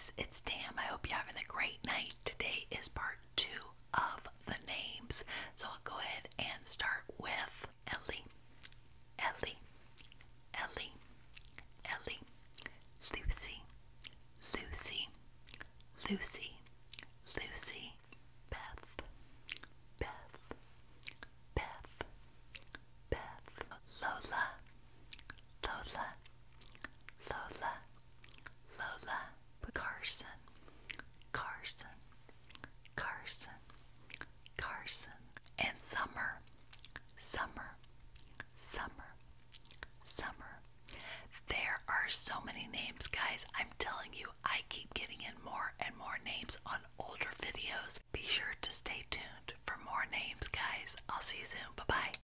guys, it's Tam. I hope you're having a great night. Today is part 2 of the names. So I'll go ahead and start with Ellie, Ellie, Ellie, Ellie, Lucy, Lucy, Lucy, Lucy, Beth, Beth, Beth, Beth, Lola, Lola, Lola, Lola, Carson, Carson, Carson, Carson, and Summer, Summer, Summer, Summer. There are so many names, guys. I'm telling you, I keep getting in more and more names on older videos. Be sure to stay tuned for more names, guys. I'll see you soon. Bye-bye.